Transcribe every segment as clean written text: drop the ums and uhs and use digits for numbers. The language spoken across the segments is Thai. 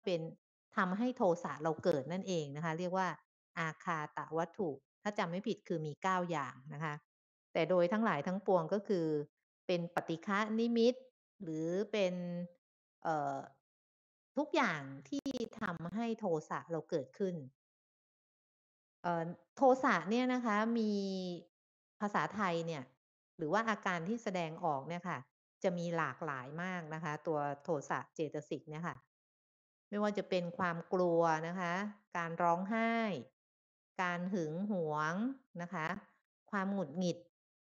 เป็นทำให้โทสะเราเกิดนั่นเองนะคะเรียกว่าอาคาตวัตถุถ้าจำไม่ผิดคือมี9อย่างนะคะแต่โดยทั้งหลายทั้งปวงก็คือเป็นปฏิฆะนิมิตหรือเป็นเอ่อทุกอย่างที่ทำให้โทสะเราเกิดขึ้น โทสะเนี่ยนะคะมีภาษาไทยเนี่ยหรือว่าอาการที่แสดงออกเนี่ยค่ะจะมีหลากหลายมากนะคะตัวโทสะเจตสิกเนี่ยค่ะไม่ว่าจะเป็นความกลัวนะคะการร้องไห้การหึงหวงนะคะความหงุดหงิด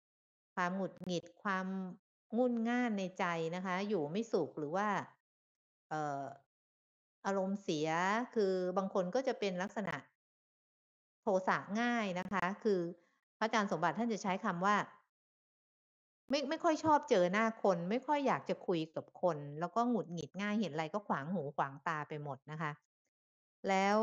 ความงุ่นง่านในใจนะคะอยู่ไม่สุขหรือว่าเอ่ออารมณ์เสียคือบางคนก็จะเป็นลักษณะ โทสะง่ายนะคะคือพระอาจารย์สมบัติท่านจะใช้คำว่าไม่ค่อยชอบเจอหน้าคนไม่ค่อยอยากจะคุยกับคนแล้วก็หงุดหงิดง่ายเห็นอะไรก็ขวางหูขวางตาไปหมดนะคะแล้ว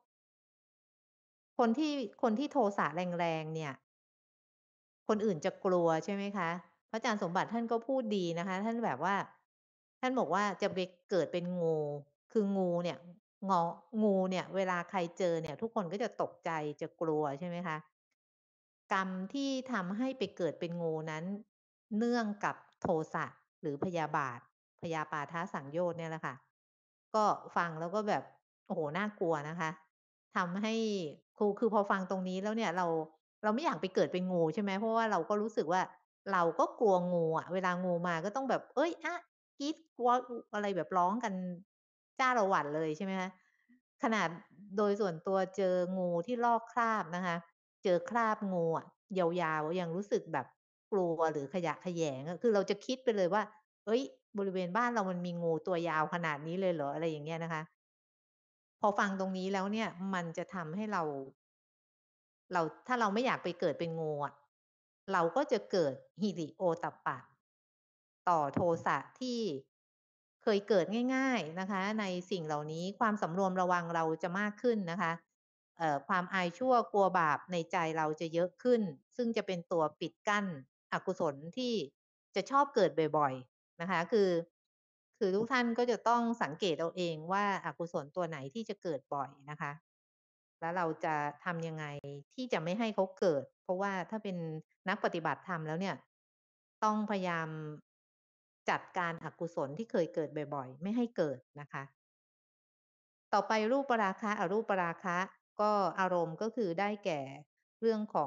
คนที่คนที่โทสะแรงๆเนี่ยคนอื่นจะกลัวใช่ไหมคะพระอาจารย์สมบัติท่านก็พูดดีนะคะท่านแบบว่าท่านบอกว่าจะไปเกิดเป็นงูคืองูเนี่ยงองูเนี่ยเวลาใครเจอเนี่ยทุกคนก็จะตกใจจะกลัวใช่ไหมคะ กรรมที่ทำให้ไปเกิดเป็นงูนั้นเนื่องกับโทสะหรือพยาบาทพยาปาทสังโยชน์เนี่ยแหละค่ะก็ฟังแล้วก็แบบโอ้โฮน่ากลัวนะคะทำให้คือพอฟังตรงนี้แล้วเนี่ยเราไม่อยากไปเกิดเป็นงูใช่ไหมเพราะว่าเราก็รู้สึกว่าเราก็กลัวงูอะเวลางูมาก็ต้องแบบเฮ้ยอะกรี๊ดกลัวอะไรแบบร้องกันจ้าละหวั่นเลยใช่ไหมคะขนาดโดยส่วนตัวเจองูที่ลอกคราบนะคะ เจอคราบงูอะยาวๆยังรู้สึกแบบกลัวหรือขยะแขยงอะคือเราจะคิดไปเลยว่าเฮ้ยบริเวณบ้านเรามันมีงูตัวยาวขนาดนี้เลยเหรออะไรอย่างเงี้ยนะคะพอฟังตรงนี้แล้วเนี่ยมันจะทำให้เราถ้าเราไม่อยากไปเกิดเป็นงูอะเราก็จะเกิดหิริโอตัปปะต่อโทสะที่เคยเกิดง่ายๆนะคะในสิ่งเหล่านี้ความสำรวมระวังเราจะมากขึ้นนะคะความอายชั่วกลัวบาปในใจเราจะเยอะขึ้นซึ่งจะเป็นตัวปิดกั้นอกุศลที่จะชอบเกิดบ่อยๆนะคะคือทุกท่านก็จะต้องสังเกตเอาเองว่าอกุศลตัวไหนที่จะเกิดบ่อยนะคะ แล้วเราจะทำยังไงที่จะไม่ให้เขาเกิด เพราะว่าถ้าเป็นนักปฏิบัติธรรมแล้วเนี่ยต้องพยายามจัดการอกุศลที่เคยเกิดบ่อยๆไม่ให้เกิดนะคะต่อไปรูปราคะอรูปราคะก็อารมณ์ก็คือได้แก่เรื่องของ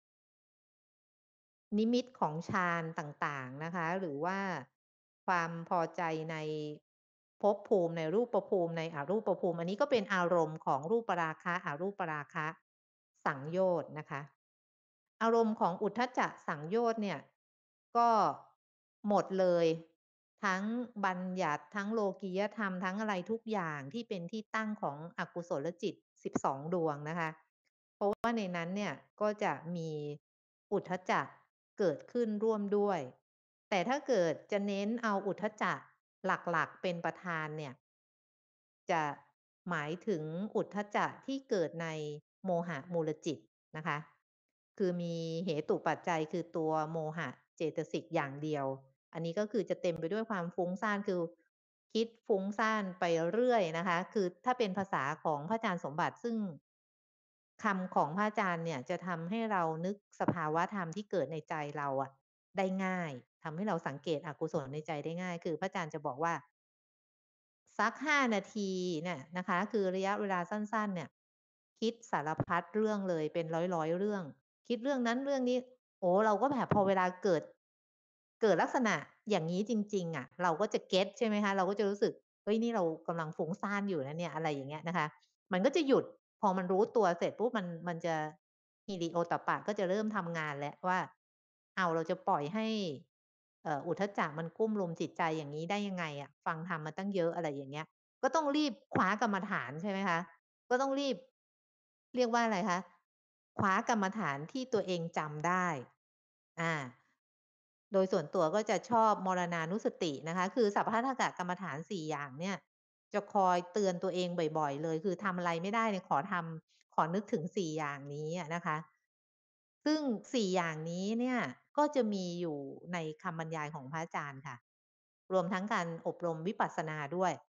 นิมิตของฌานต่างๆนะคะหรือว่าความพอใจในภพภูมิในรูปภูมิในอรูปภูมิอันนี้ก็เป็นอารมณ์ของรูปราคะอรูปราคะสังโยชน์นะคะอารมณ์ของอุทธัจจะสังโยชน์เนี่ยก็หมดเลยทั้งบัญญัติทั้งโลกียธรรมทั้งอะไรทุกอย่างที่เป็นที่ตั้งของอกุศลจิต12ดวงนะคะ เพราะว่าในนั้นเนี่ยก็จะมีอุทธัจจะเกิดขึ้นร่วมด้วยแต่ถ้าเกิดจะเน้นเอาอุทธัจจะหลักๆเป็นประธานเนี่ยจะหมายถึงอุทธัจจะที่เกิดในโมหะมูลจิตนะคะคือมีเหตุปัจจัยคือตัวโมหะเจตสิกอย่างเดียวอันนี้ก็คือจะเต็มไปด้วยความฟุ้งซ่านคือคิดฟุ้งซ่านไปเรื่อยนะคะคือถ้าเป็นภาษาของพระอาจารย์สมบัติซึ่ง คำของพระอาจารย์เนี่ยจะทำให้เรานึกสภาวะธรรมที่เกิดในใจเราอะได้ง่ายทำให้เราสังเกตอกุศลในใจได้ง่ายคือพระอาจารย์จะบอกว่าสัก5นาทีเนี่ยนะคะคือระยะเวลาสั้นๆเนี่ยคิดสารพัดเรื่องเลยเป็นร้อยๆเรื่องคิดเรื่องนั้นเรื่องนี้โอ้เราก็แบบพอเวลาเกิดลักษณะอย่างงี้จริงๆอะเราก็จะเก็ตใช่ไหมคะเราก็จะรู้สึกเฮ้ยนี่เรากำลังฟุ้งซ่านอยู่นะเนี่ยอะไรอย่างเงี้ยนะคะ มันก็จะหยุดพอมันรู้ตัวเสร็จปุ๊บมันจะหิริโอตัปปะก็จะเริ่มทำงานแล้วว่าอ้าวเราจะปล่อยให้อุทธัจจะมันกุ้มรุมจิตใจอย่างงี้ได้ยังไงอะฟังธรรมมาตั้งเยอะอะไรอย่างเงี้ยก็ต้องรีบคว้ากรรมฐานใช่ไหมคะก็ต้องรีบเรียกว่าอะไรคะคว้ากรรมฐานที่ตัวเองจำได้อาโดยส่วนตัวก็จะชอบมรณานุสตินะคะคือสัพพะทกกรรมฐาน4อย่างเนี่ย จะคอยเตือนตัวเองบ่อยๆเลยคือทำอะไรไม่ได้เนี่ยขอนึกถึง4อย่างนี้อะนะคะซึ่ง4อย่างนี้เนี่ยก็จะมีอยู่ในคำบรรยายของพระอาจารย์ค่ะรวมทั้งการอบรมวิปัสสนาด้วย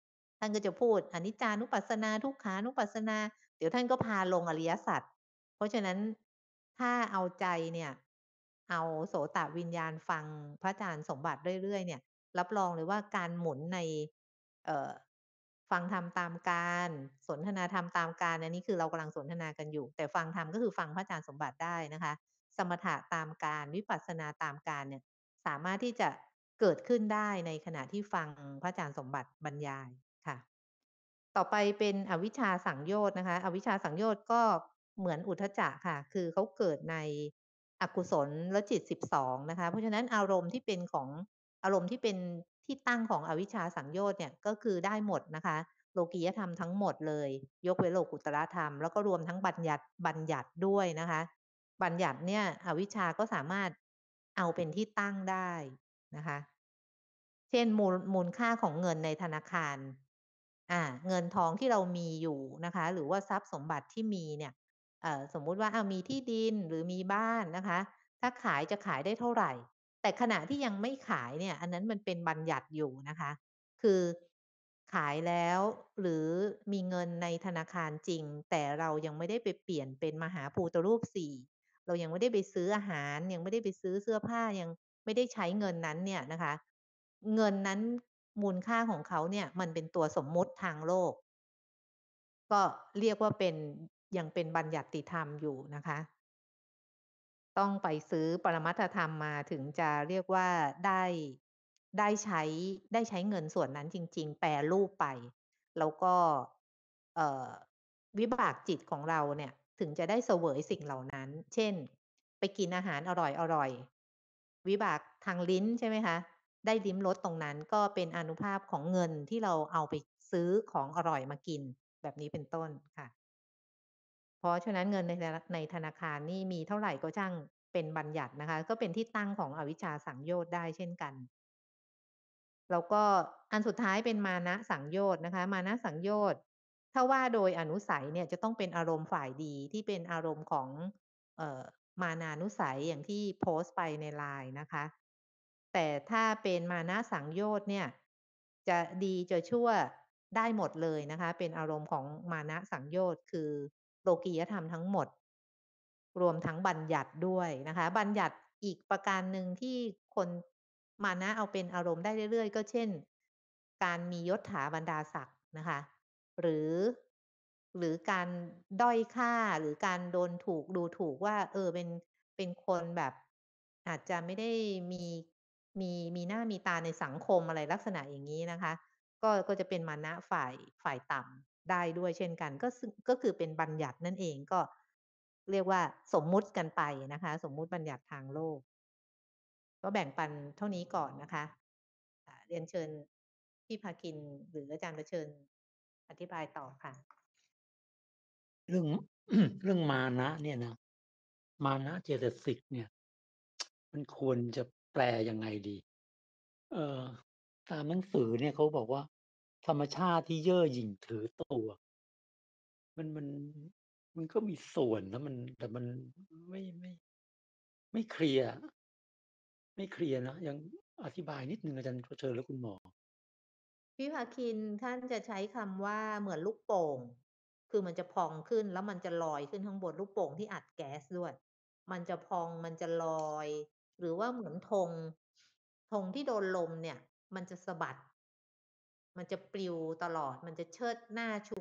ท่านก็จะพูดอนิจจานุปัสสนาทุกขานุปัสสนาเดี๋ยวท่านก็พาลงอริยสัจเพราะฉะนั้นถ้าเอาใจเนี่ยเอาโสตวิญญาณฟังพระอาจารย์สมบัติเรื่อยๆเนี่ยรับรองเลยว่าการหมุนในเอ่อฟังธรรมตามกาลสนทนาธรรมตามกาลอันนี้คือเรากำลังสนทนากันอยู่แต่ฟังธรรมก็คือฟังพระอาจารย์สมบัติได้นะคะสมถะตามกาลวิปัสสนาตามกาลเนี่ย สามารถที่จะเกิดขึ้นได้ในขณะที่ฟังพระอาจารย์สมบัติบรรยายค่ะต่อไปเป็นอวิชชาสังโยชน์นะคะอวิชชาสังโยชน์ก็เหมือนอุทธัจจะค่ะคือเขาเกิดในอกุศลจิต12นะคะเพราะฉะนั้นอารมณ์ที่เป็นของอารมณ์ที่เป็นที่ตั้งของอวิชชาสังโยชน์เนี่ยก็คือได้หมดนะคะโลกียธรรมทั้งหมดเลยยกเว้นโลกุตตรธรรมแล้วก็รวมทั้งบัญญัติด้วยนะคะบัญญัติเนี่ยอวิชชาก็สามารถเอาเป็นที่ตั้งได้นะคะ เช่นมูลค่าของเงินในธนาคารเงินทองที่เรามีอยู่นะคะหรือว่าทรัพย์สมบัติที่มีเนี่ยสมมุติว่ามีที่ดินหรือมีบ้านนะคะถ้าขายจะขายได้เท่าไรแต่ขณะที่ยังไม่ขายเนี่ยอันนั้นมันเป็นบัญญัติอยู่นะคะคือขายแล้วหรือมีเงินในธนาคารจริงแต่เรายังไม่ได้ไปเปลี่ยนเป็นมหาภูตรูปสี่เรายังไม่ได้ไปซื้ออาหารยังไม่ได้ไปซื้อเสื้อผ้ายังไม่ได้ใช้เงินนั้นเนี่ยนะคะ เงินนั้นมูลค่าของเขาเนี่ยมันเป็นตัวสมมุติทางโลกก็เรียกว่าเป็นยังเป็นบัญญัติธรรมอยู่นะคะต้องไปซื้อปรมัตถธรรมมาถึงจะเรียกว่าได้ได้ใช้ได้ใช้เงินส่วนนั้นจริงๆแปรรูปไปแล้วก็เอ่อวิบากจิตของเราเนี่ยถึงจะได้เสวยสิ่งเหล่านั้นเช่นไปกินอาหารอร่อยๆวิบากทางลิ้นใช่ไหมคะ ได้ลิ้มรสตรงนั้นก็เป็นอานุภาพของเงินที่เราเอาไปซื้อของอร่อยมากินแบบนี้เป็นต้นค่ะเพราะฉะนั้นเงินในธนาคารนี่มีเท่าไรก็ช่างเป็นบัญญัตินะคะก็เป็นที่ตั้งของอวิชชาสังโยชน์ได้เช่นกัน แล้วก็อันสุดท้ายเป็นมานะสังโยชน์นะคะมานะสังโยชน์ถ้าว่าโดยอนุสัยเนี่ยจะต้องเป็นอารมณ์ฝ่ายดีที่เป็นอารมณ์ของเอ่อมานานุสัยอย่างที่โพสต์ไปใน LINE นะคะแต่ถ้าเป็นมานะสังโยชน์เนี่ยจะดีจะชั่วได้หมดเลยนะคะเป็นอารมณ์ของมานะสังโยชน์คือโลกียธรรมทั้งหมดรวมทั้งบัญญัติด้วยนะคะบัญญัติอีกประการหนึ่งที่คนมานะเอาเป็นอารมณ์ได้เรื่อยๆก็เช่นการมียศถาบรรดาศักดิ์นะคะหรือการด้อยค่าหรือการโดนถูกดูถูกว่าเป็นคนแบบอาจจะไม่ได้มีมีหน้ามีตาในสังคมอะไรลักษณะอย่างงี้นะคะก็จะเป็นมานะฝ่ายต่ำได้ด้วยเช่นกันก็คือเป็นบัญญัตินั่นเองก็เรียกว่าสมมุติกันไปนะคะสมมุติบัญญัติทางโลกก็แบ่งปันเท่านี้ก่อนนะคะเรียนเชิญพี่พาคินหรืออาจารย์ประเชิญอธิบายต่อค่ะเรื่องเรื่องมานะเนี่ยนะมานะเจตสิกเนี่ยมันควรจะแปลยังไงดีเอ่อตามหนังสือเนี่ยเขาบอกว่าธรรมชาติที่เย่อหยิ่งถือตัวมันมันก็มีส่วนนะมันแต่มันไม่ไม่เคลียร์อะไม่เคลียร์นะยังอธิบายนิดหนึ่งอาจารย์เชิญและคุณหมอพี่พาคินท่านจะใช้คำว่าเหมือนลูกโป่งคือมันจะพองขึ้นแล้วมันจะลอยขึ้นข้างบนลูกโป่งที่อัดแก๊สด้วยมันจะพองมันจะลอยหรือว่าเหมือนธงที่โดนลมเนี่ยมันจะสะบัดมันจะปลิวตลอดมันจะเชิดหน้าชู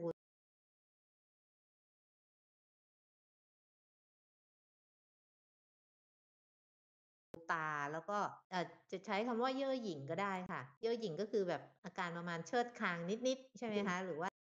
ตาแล้วก็จะใช้คำว่าเย่อหยิ่งก็ได้ค่ะเย่อหยิ่งก็คือแบบอาการประมาณเชิดคางนิดๆใช่ไหมคะหรือว่า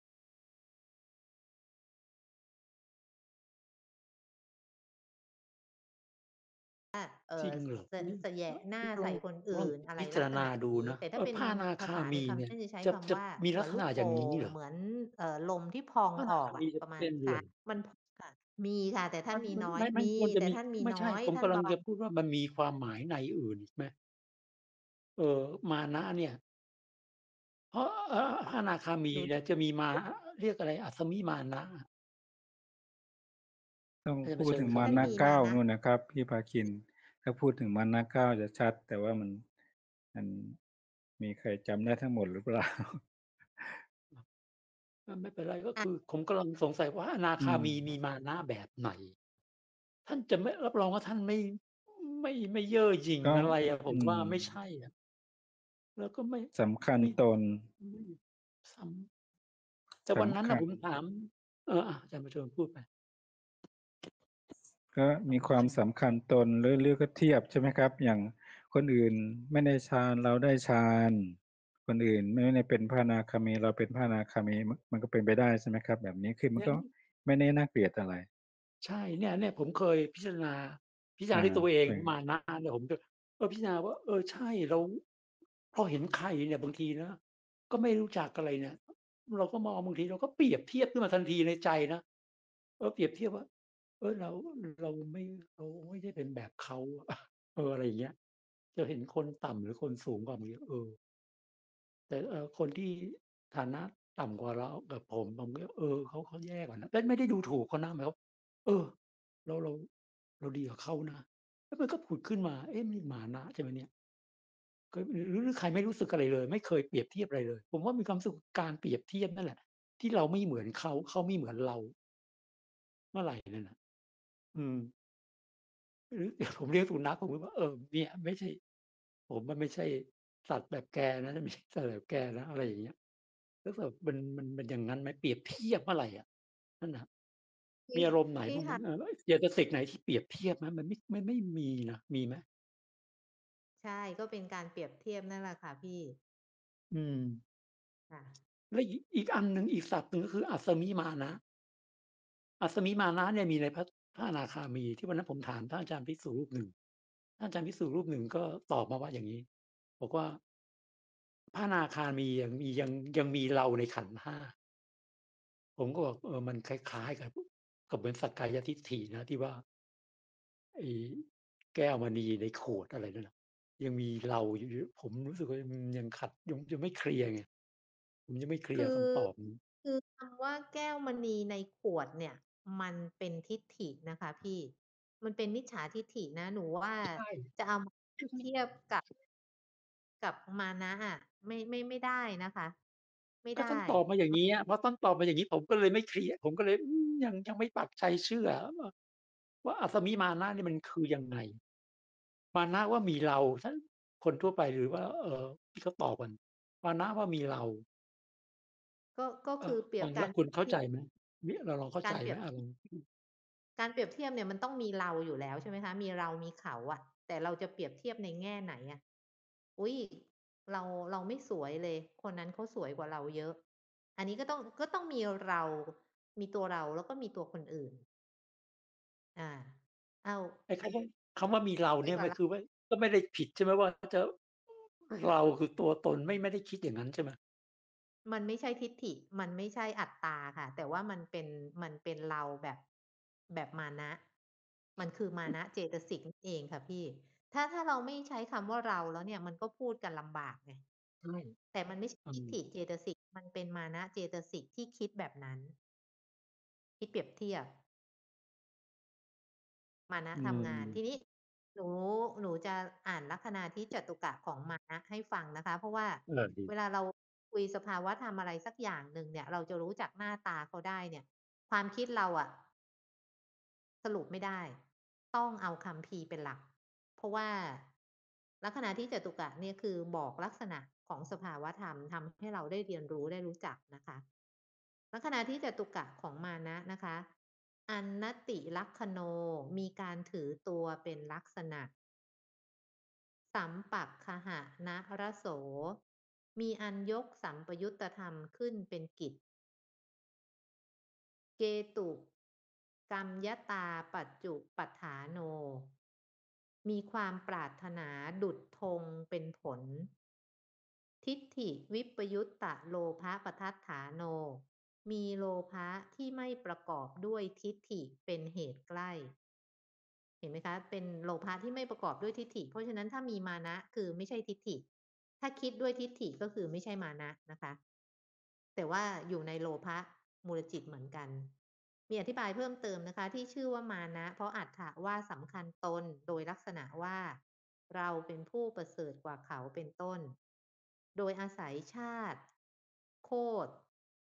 จริงเหรอสะแหยะหน้าลองใส่คนลองอื่นอะไรพิจารณาลักษณะดูนี้นะแต่ถ้าเป็นพระอนาภาคาษาในมีเนี่ยคำท่านจะใช้จะคำว่ามีลักษณะอย่าเหมือนลูกโป่งงี้เหรองเหมือนลมที่พองพระออนาคามีจะอกอะประมาณเป็นด้วยมันค่ะมีค่ะแต่ท่านมีน้อยมันมีควรจะมีแต่ท่านมีไม่ใช่น้อยผมกำลังท่านบอกจะพูดว่ามันมีความหมายในอื่นอีกไหมมานะเนี่ยเพราะพระอนาคามีหนูเนี่ยจะมีมาเรียกอะไรอัศมิมานะต้องอาจารย์เผพูดถึงชิญครับมานะเก้าท่านมีมานะนู่นนะครับพี่พาคินถ้าพูดถึงมานะเก้าจะชัดแต่ว่ามันมีใครจำได้ทั้งหมดหรือเปล่าไม่เป็นไรก็อะคือผมกำลังสงสัยว่าอนาอืมคามีมีมานะแบบไหนท่านจะไม่รับรองว่าท่านไม่เย่อหยิ่งก็อะไรอะผมอืว่ามไม่ใช่อะแล้วก็สำคัญไม่ตนไม่ซ้ำแต่วันนั้นสำคัญน่ะผมถามอาจารย์ประเสริฐพูดไปก็มีความสำคัญตนหรือก็เทียบใช่ไหมครับ อย่างคนอื่นไม่ได้ฌานเราได้ฌานคนอื่นไม่ได้เป็นพระอนาคามีเราเป็นพระอนาคามีมันก็เป็นไปได้ใช่ไหมครับ แบบนี้คือมันเนี่ยก็ไม่ได้น่าเกลียดอะไรใช่เนี่ยผมเคยพิจารณาอาด้วยตัวเองเป็นมานะเนี่ยผมจะพิจารณาว่าใช่เราพอเห็นใครเนี่ยบางทีนะก็ไม่รู้จักอะไรเนี่ยเราก็มองบางทีเราก็เปรียบเทียบขึ้นมาทันทีในใจนะเปรียบเทียบว่าเราเราไม่เราไม่ได้เป็นแบบเขาอะอะไรอย่างเงี้ยจะเห็นคนต่ำหรือคนสูงกว่าบางทีแต่คนที่ฐานะต่ำกว่าเรากับผมก็เขาแย่กว่านะแต่ไม่ได้ดูถูกเขานะหมายความเออเราเราดีกว่าเขานะแล้วมันก็ผุดขึ้นมานี่มานะใช่ไหมเนี่ยก็หรือใครไม่รู้สึกอะไรเลยไม่เคยเปรียบเทียบอะไรเลยผมว่ามีความรู้สึกการเปรียบเทียบนั่นแหละที่เราไม่เหมือนเขาเขาไม่เหมือนเราเมื่อไหร่นั่นน่ะอืมหรือผมเลี้ยงสุนัขผมก็ว่าเนี่ยไม่ใช่ผมอะไม่ใช่สัตว์แบบแกนะไม่ใช่สัตว์แบบแกนะอะไรอย่างเงี้ย แล้วแบบมันอย่างงั้นไหมเปรียบเทียบเมื่อไรอะนั่นน่ะมีพี่อารมณ์ไหนพี่คะบ้างไหมเจตสิกไหนที่เปรียบเทียบไหมมันไม่มีนะมีไหมใช่ก็เป็นการเปรียบเทียบนั่นแหละค่ะพี่อืมค่ะแล้วอีกอันหนึ่งอีกศัพท์หนึ่งก็คืออัศมิมานะอัศมิมานะเนี่ยมีในพระอนาคามีที่วันนั้นผมถามท่านอาจารย์ภิกษุรูปหนึ่งท่านอาจารย์ภิกษุรูปหนึ่งก็ตอบมาว่าอย่างงี้บอกว่าพระอนาคามียังมีเราในขันธ์ห้าผมก็บอกมันคล้ายๆกับเหมือนสักกายทิฏฐินะที่ว่า ไอ้แก้วมณีในขวดอะไรนั่นน่ะยังมีเราอยู่ผมรู้สึกว่ายังขัดยังไม่เคลียร์ไงผมยังไม่เคลียร์คือคำตอบนี้คือคำว่าแก้วมณีในขวดเนี่ยมันเป็นทิฏฐินะคะพี่มันเป็นมิจฉาทิฏฐินะหนูว่าใช่จะเอามาก็ต้องเทียบกับมานะอะไม่ได้นะคะไม่ได้ก็ท่านตอบมาอย่างงี้อะพอท่านตอบมาอย่างงี้ผมก็เลยไม่เคลียร์ผมก็เลยยังไม่ปักใจเชื่อว่าอัศมิมานะนี่มันคือยังไงมานะว่ามีเราถ้าคนทั่วไปหรือว่าที่เขาตอบกันมานะว่ามีเราก็คือเปรียบการฟังแล้วคุณเข้าใจไหมเราลองเข้าใจการเปรียบไหมลองการเปรียบเทียบเนี่ยมันต้องมีเราอยู่แล้วใช่ไหมคะมีเรามีเขาอะแต่เราจะเปรียบเทียบในแง่ไหนอะอุ๊ยเราเราไม่สวยเลยคนนั้นเขาสวยกว่าเราเยอะอันนี้ก็ต้องมีเรามีตัวเราแล้วก็มีตัวคนอื่นอาอ้าวไอ้คำว่ามีเราเนี่ยสวยกว่าเรามันคือว่าก็ไม่ได้ผิดใช่ไหมว่าจะ เราคือตัวตนไม่ได้คิดอย่างนั้นใช่ไหมมันไม่ใช่ทิฏฐิมันไม่ใช่อัตตาค่ะแต่ว่ามันเป็นเราแบบมานะมันคือมานะเจตสิกนั่นเองค่ะพี่ถ้าเราไม่ใช้คำว่าเราแล้วเนี่ยมันก็พูดกันลำบากไงใช่แต่มันไม่ใช่อืมทิฏฐิเจตสิกมันเป็นมานะเจตสิกที่คิดแบบนั้นคิดเปรียบเทียบมานะอืทำงานทีนี้มหนูหนูจะอ่านลัคนาธิจตุกะของมานะให้ฟังนะคะเพราะว่าดีเวลาเราคุยสภาวะธรรมอะไรสักอย่างหนึ่งเนี่ยเราจะรู้จักหน้าตาเขาได้เนี่ยความคิดเราอะสรุปไม่ได้ต้องเอาคัมภีร์เป็นหลักเพราะว่าลัคนาธิจตุกะเนี่ยคือบอกลักษณะของสภาวะธรรมทำให้เราได้เรียนรู้ได้รู้จักนะคะ ลัคนาที่จตุกะของมานะนะคะอันนติลักขโนมีการถือตัวเป็นลักษณะสัมปักขหะนะรโสมีอันยกสัมปยุตตธรรมขึ้นเป็นกิจเกตุกรรมยตาปัจจุปัฏฐาโนมีความปรารถนาดุจธงเป็นผล ทิฏฐิวิปยุตตะโลภะปัฏฐัฏฐาโนมีโลภะที่ไม่ประกอบด้วยทิฏฐิเป็นเหตุใกล้เห็นไหมคะเป็นโลภะที่ไม่ประกอบด้วยทิฏฐิเพราะฉะนั้นถ้ามีมานะคือไม่ใช่ทิฏฐิถ้าคิดด้วยทิฏฐิก็คือไม่ใช่มานะนะคะแต่ว่าอยู่ในโลภะมูลจิตเหมือนกันมีอธิบายเพิ่มเติมนะคะที่ชื่อว่ามานะเพราะอัตถะว่าสำคัญตนโดยลักษณะว่าเราเป็นผู้ประเสริฐกว่าเขาเป็นต้น โดยอาศัยชาติโคตร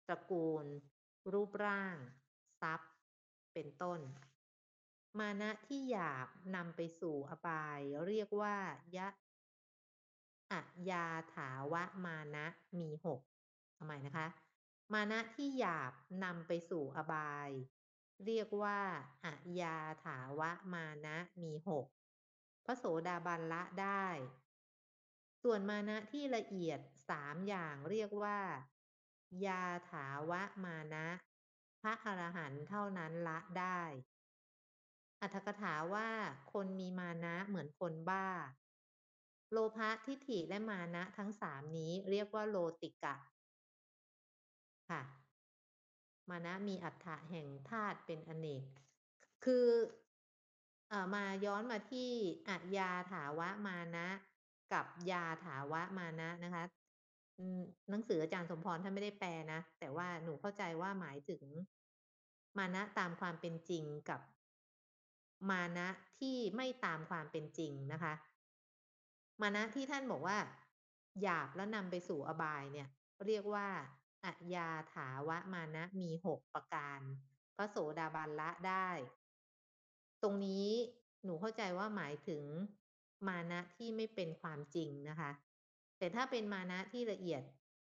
ตระกูล รูปร่าง ทรัพย์ เป็นต้น มานะที่หยาบนำไปสู่อบายเรียกว่ายะ อะยาถาวมานะมี6เอาใหม่นะคะ มานะที่หยาบนำไปสู่อบาย เรียกว่าอะยาถาวมานะมี6พระโสดาบันละได้ ส่วนมานะที่ละเอียด3อย่างเรียกว่า ยาถาวมานะ พระอรหันต์เท่านั้นละได้ อรรถกถาว่า คนมีมานะเหมือนคนบ้า โลภะ ทิฏฐิ และมานะทั้ง3นี้เรียกว่าโลติกะ ค่ะ มานะมีอัฏฐะแห่งธาตุเป็นอเนก คือมาย้อนมาที่อะยาถาวมานะ กับยาถาวมานะนะคะหนังสืออาจารย์สมพรท่านไม่ได้แปลนะ แต่ว่าหนูเข้าใจว่าหมายถึง มานะตามความเป็นจริงกับมานะที่ไม่ตามความเป็นจริงนะคะ มานะที่ท่านบอกว่าหยาบแล้วนำไปสู่อบายเนี่ย เรียกว่าอะยาถาวมานะมี6ประการ พระโสดาบันละได้ ตรงนี้หนูเข้าใจว่าหมายถึงมานะที่ไม่เป็นความจริงนะคะ แต่ถ้าเป็นมานะที่ละเอียด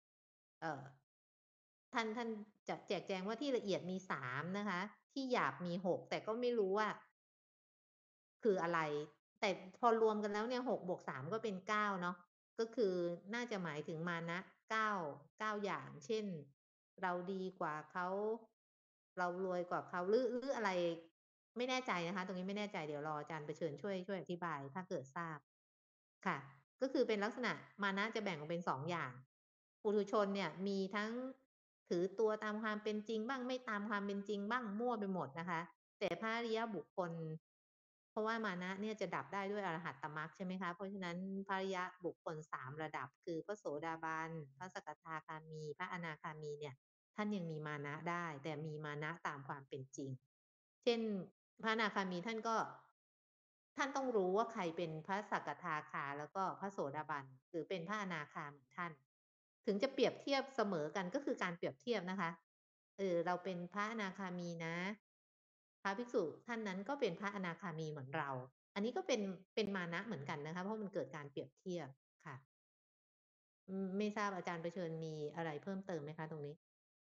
ท่านจะแจกแจงว่าที่ละเอียดมี3นะคะ ที่หยาบมี6แต่ก็ไม่รู้ว่า คืออะไร แต่พอรวมกันแล้วเนี่ย6บวก3ก็เป็น9เนาะ ก็คือน่าจะหมายถึงมานะ9อย่าง เช่น เราดีกว่าเขา เรารวยกว่าเขา หรืออะไร ไม่แน่ใจนะคะ ตรงนี้ไม่แน่ใจ เดี๋ยวรออาจารย์ประเชิญช่วยอธิบายถ้าเกิดทราบ ค่ะ ก็คือเป็นลักษณะมานะจะแบ่งออกเป็น2อย่าง ปุถุชนเนี่ยมีทั้งถือตัวตามความเป็นจริงบ้าง ไม่ตามความเป็นจริงบ้าง มั่วไปหมดนะคะ แต่พระอริยบุคคล เพราะว่ามานะเนี่ยจะดับได้ด้วยอรหัตตมรรคใช่ไหมคะ เพราะฉะนั้นพระอริยบุคคล3ระดับ คือพระโสดาบัน พระสกทาคามี พระอนาคามีเนี่ย ท่านยังมีมานะได้ แต่มีมานะตามความเป็นจริง เช่น พระอนาคามีท่านต้องรู้ว่าใครเป็นพระสกทาคา แล้วก็พระโสดาบัน หรือเป็นพระอนาคาเหมือนท่าน ถึงจะเปรียบเทียบเสมอกันก็คือการเปรียบเทียบนะคะ เราเป็นพระอนาคามีนะ พระภิกษุท่านนั้นก็เป็นพระอนาคามีเหมือนเรา อันนี้ก็เป็นมานะเหมือนกันนะคะ เพราะมันเกิดการเปรียบเทียบค่ะ ไม่ทราบอาจารย์ประเชิญมีอะไรเพิ่มเติมไหมคะตรงนี้?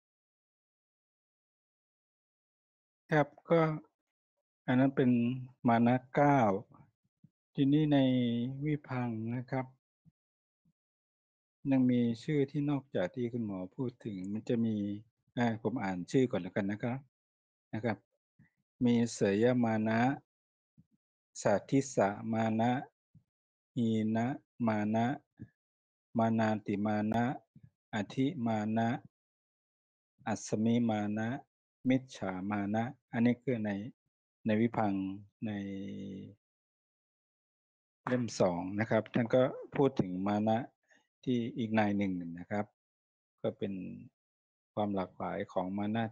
ครับ ก็อันนั้นเป็นมานะ9 ทีนี้ในวิพังค์นะครับ ยังมีชื่อที่นอกจากที่คุณหมอพูดถึง มันจะมี ผมอ่านชื่อก่อนแล้วกันนะครับ มีเสยมานะ สัทธิสมานะ หีนมานะ มานาติมานะ อธิมานะ อัสสมิมานะ มิจฉามานะ อันนี้คือในวิพังค์ในเล่ม2นะครับ ท่านก็พูดถึงมานะที่อีกนัยหนึ่งนะครับ ก็เป็นความหลากหลายของมานะ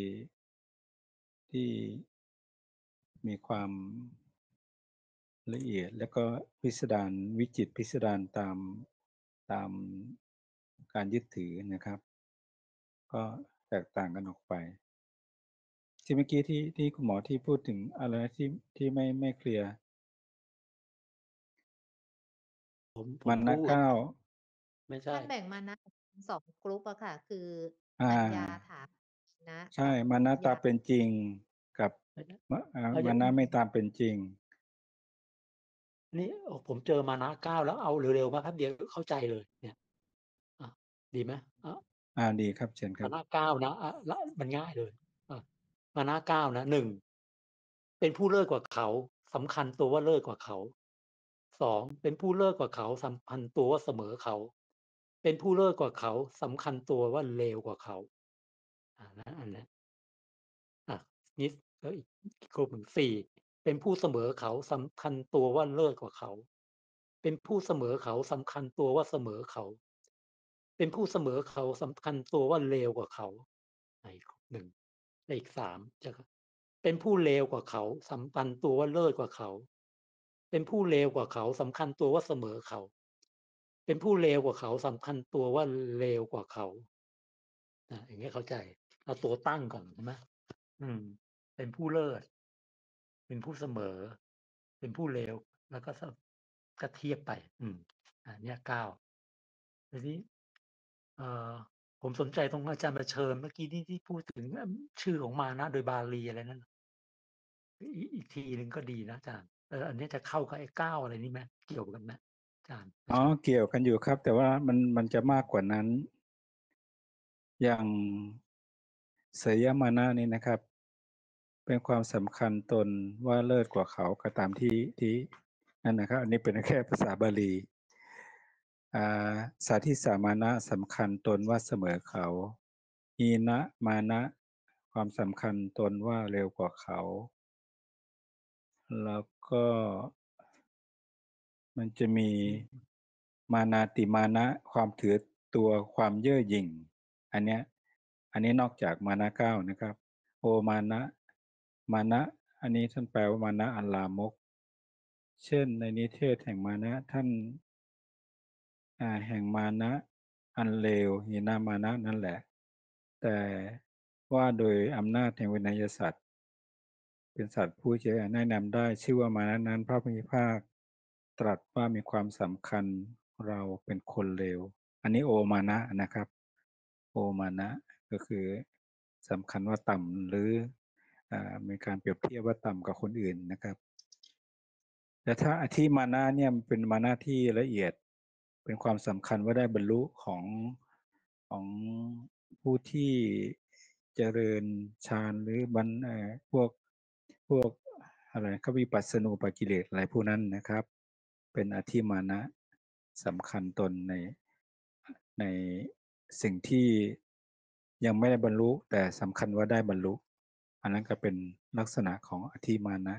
ที่มีความละเอียด แล้วก็พิสดาร วิจิตรพิสดารตามการยึดถือนะครับ ก็แตกต่างกันออกไป ที่เมื่อกี้ที่คุณหมอที่พูดถึงอะไรนะที่ไม่เคลียร์? ผมมานะพูด 9 ไม่ใชท่่านแบ่งมานะออกเป็น2 กรุ๊ปอะค่ะ คืออาอัจญาถานะใช่กับมานะตยาามเป็นจริงกับไม่นะมานะไม่ตามเป็นจริงนี่ ผมเจอมานะ9แล้วเอาเร็วๆมาแป๊บเดียวเข้าใจเลยเนี่ย ดีไหม? ดีครับ เชิญคมรัาบนะ9นะ แล้วมันง่ายเลย มานะ9นะ 1 เป็นผู้เลิศกว่าเขา สำคัญตัวว่าเลิศกว่าเขา 2 เป็นผู้เลิศกว่าเขา สำคัญตัวว่าเสมอเขา เป็นผู้เลิศกว่าเขา สำคัญตัวว่าเลวกว่าเขา อันนั้น นี่ แล้วอีกกลุ่มหนึ่ง 4 เป็นผู้เสมอเขา สำคัญตัวว่าเลิศกว่าเขา เป็นผู้เสมอเขา สำคัญตัวว่าเสมอเขา เป็นผู้เสมอเขา สำคัญตัวว่าเลวกว่าเขา อีก1 และอีก3จะ เป็นผู้เลวกว่าเขา สำคัญตัวว่าเลิศกว่าเขา เป็นผู้เลวกว่าเขา สำคัญตัวว่าเสมอเขา เป็นผู้เลวกว่าเขา สำคัญตัวว่าเลวกว่าเขาอย่างเงี้ยเข้าใจเอาตัวตั้งก่อนใช่ไหมอืมเป็นผู้เลิศเป็นผู้เสมอเป็นผู้เลวแล้วก็เทียบไปเนี่ย9ทีนี้เอ่อผมสนใจตรงอาจารย์ประเชิญเมื่อกี้นี้ที่พูดถึงชื่อของมานะโดยบาลีอะไรนั่นน่ะอีกทีหนึ่งก็ดีนะอาจารย์อันเนี้ยจะเข้ากับไอ้9อะไรนี่ไหมเกี่ยวกันไหมอาจารย์ประเชิญเกี่ยวกันอยู่ครับ แต่ว่ามันจะมากกว่านั้น อย่างเสยมานะนี่นะครับ เป็นความสำคัญตนว่าเลิศกว่าเขาก็ตามที่นั่นนะครับ อันนี้เป็นแค่ภาษาบาลีอ่สาธิสามานะสำคัญตนว่าเสมอเขาอีนะมานะความสำคัญตนว่าเร็วกว่าเขา แล้วก็มันจะมีอืมมานาติมานะความถือตัวความเย่อหยิ่งอันเนี้ยอันนี้นอกจากมานะ9นะครับโอมานะมานะอันนี้ท่านแปลว่ามานะอันลามกเช่นในนิเทศแห่งมานะท่านแห่งมานะอันเลวหินามานะนั่นแหละแต่ว่าโดยอำนาจแห่งวินัยสัตว์เป็นสัตว์ผู้จะแนะนำได้ชื่อว่ามานะนั้นพระผู้มีพระภาคตรัสว่ามีความสำคัญเราเป็นคนเลวอันนี้โอมานะนะครับโอมานะก็คือสำคัญว่าต่ำหรือมีการเปรียบเทียบว่าต่ำกว่าคนอื่นนะครับแต่ถ้าอธิมานะเนี่ยมันเป็นมานะที่ละเอียดเป็นความสำคัญว่าได้บรรลุของผู้ที่เจริญฌานหรือบรรพวกอะไรก็วิปัสสนูปกิเลสอะไรพวกนั้นนะครับเป็นอธิมานะสำคัญตนในสิ่งที่ยังไม่ได้บรรลุแต่สำคัญว่าได้บรรลุอันนั้นก็เป็นลักษณะของอธิมานะ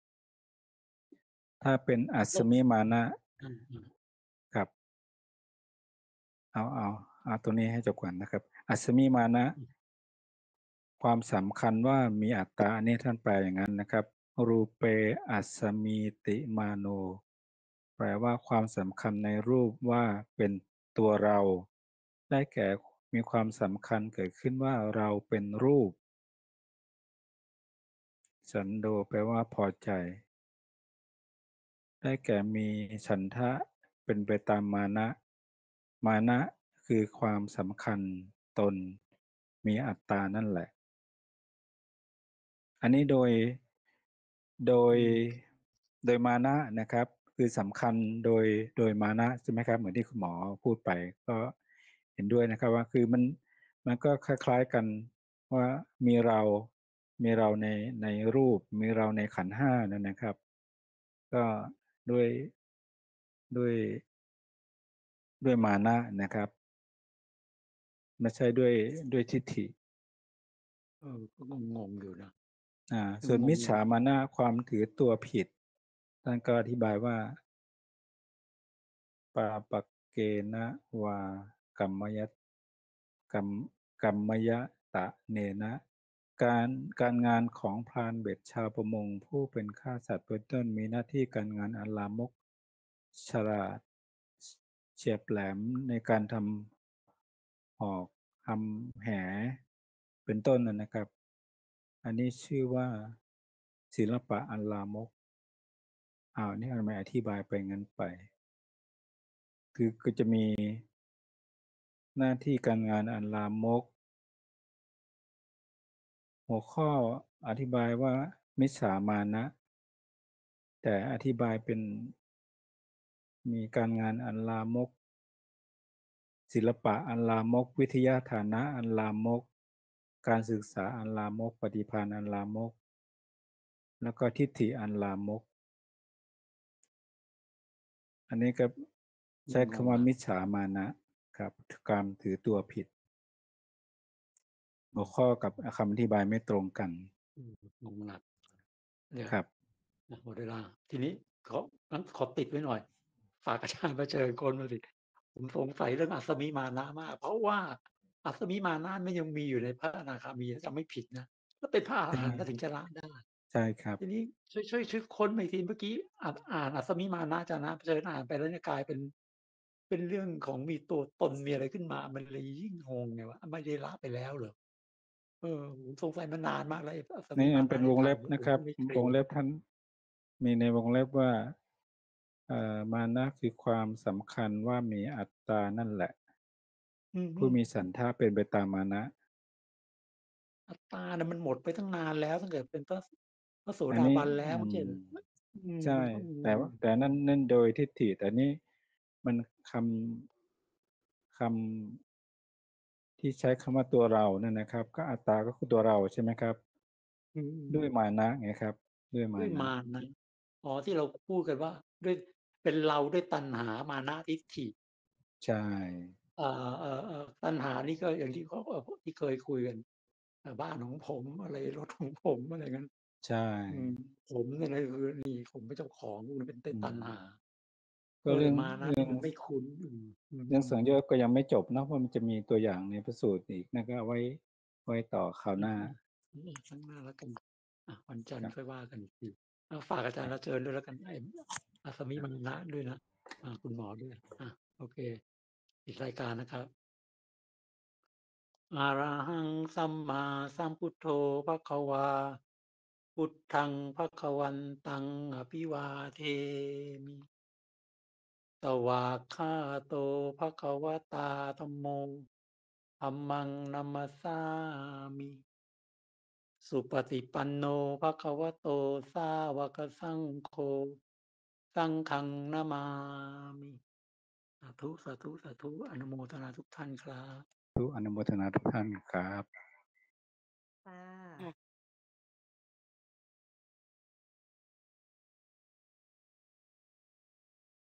ถ้าเป็นอัศมิมานะอืมกับเอาตัวนี้ให้จบก่อนนะครับอัศมิมานะความสำคัญว่ามีอัตตาอันนี้ท่านแปลอย่างนั้นนะครับรูเปอัสมีติมาโนแปลว่าความสำคัญในรูปว่าเป็นตัวเราได้แก่มีความสำคัญเกิดขึ้นว่าเราเป็นรูปสันโดแปลว่าพอใจได้แก่มีฉันทะเป็นไปตามมานะมานะคือความสำคัญตนมีอัตตานั่นแหละอันนี้โดยอืมโดยมานะนะครับคือสำคัญโดยมานะใช่ไหมครับเหมือนที่คุณหมอพูดไปก็เห็นด้วยนะครับว่าคือมันก็คล้ายๆกันว่ามีเรามีเราในรูปมีเราในขันธ์ห้านั่นนะครับก็ด้วยด้วยด้วยมานะนะครับไม่ใช่ด้วยทิฏฐิก็งงอยู่นะส่วนมิจงงอยู่ฉามานะความถือตัวผิดท่านก็อธิบายว่า ปาปักเกนะวากรรมยตกรรมกรรมยตะเนนะการการงานของพรานเบ็ดชาวประมงผู้เป็นฆ่าสัตว์เป็นต้นมีหน้าที่การงานอันลามกฉลาดเฉียบแหลมในการทำหอกทำแหเป็นต้นนะครับอันนี้ชื่อว่าศิลปะอันลามกนี่ทำไมอธิบายไปงั้นไปคือก็จะมีหน้าที่การงานอันลามก หัวข้ออธิบายว่ามิจฉามานะแต่อธิบายเป็นมีการงานอันลามกศิลปะอันลามกวิทยาฐานะอันลามกการศึกษาอันลามกปฏิภาณอันลามกแล้วก็ทิฏฐิอันลามกอันนี้ก็ใช้งงคำว่าอ่ะมิจฉามานะครับการถือตัวผิดหัวข้อกับคำอธิบายไม่ตรงกันงงหนักเนี่ยครับหมดเวลาทีนี้งั้นขอติดไว้หน่อยฝากอาจารย์มาเชิญคนมาสิผมสงสัยเรื่องอัศมิมานะมากเพราะว่าอัศมิมานะมันยังมีอยู่ในพระอนาคามีถ้าจำไม่ผิดนะแล้วเป็นพระอรใช่หันต์แล้วถึงจะละได้ใช่ครับทีนี้ช่วยค้นมาอีกทีเมื่อกี้อ่านอัศมิมานะอาจารย์นะเผชิญอ่านไปแล้วเนี่ยกลายเป็นเป็นเรื่องของมีตัวตนมีอะไรขึ้นมา มันเลยยิ่งงงไงว่าไม่ได้ละไปแล้วเหรอผมสงสัยมานานมากแล้วไอ้อัศมินี่มาเป็นวงนะในทางเล็บนะครับนี้ผมก็ไม่เควลียร์งเล็บท่านมีในวงเล็บว่ามานะคือความสำคัญว่ามีอัตตานั่นแหละอือฮึผู้มีฉันทะเป็นไปตามมานะอัตตาน่ะมันหมดไปตั้งนานแล้วตั้งแต่เป็นพระโสอันนี้ดาบันแล้วไม่ใช่เหรอใช่มันต้องแต่ว่าแต่นั่นโดยทิฏฐิแต่นี่มันคที่ใช้คำว่าตัวเราเนี่ยนะครับ ก็อัตตาก็คือตัวเราใช่ไหมครับอืด้วยมมานะไงครับ ด้วยมาด้วยนะมารนะอ๋อที่เราพูดกันว่าด้วยเป็นเราด้วยตัณหามานะทิฏฐิใช่ตัณหานี่ก็อย่างที่เขาที่เคยคุยกันบ้านของผมอะไรรถของผมอะไรงั้นใช่อืมผมเนี่ยนะคือนี่ผมเป็นเจ้าของมันเป็นอืตัณหามก็ไอ้มานะนี่มันไม่คุ้นเรื่องสังโยชน์ก็ยังไม่จบเนาะเพราะมันจะมีตัวอย่างในพระสูตรอีกนั่นก็เอาไว้ต่อคราวหน้าข้างหน้าแล้วกันวันจันทครับร์ค่อยว่ากันอีกทีฝากอาจารย์รับเชิญด้วยแล้วกันไอ้อัศมิมานะด้วยนะคุณหมอด้วยโอเคปิดรายการนะครับอะระหังสัมมาสัมพุทโธภควาพุทธังภควันตังอภิวาเทมิสวากขาโตภควตาธัมโมธัมมังนัมมัสสามิสุปฏิปันโนภควโตสาวกสังโฆสังฆังนามามิสาธุสาธุสาธุอนุโมทนาทุกท่านครับทุกอนุโมทนาทุกท่านครับ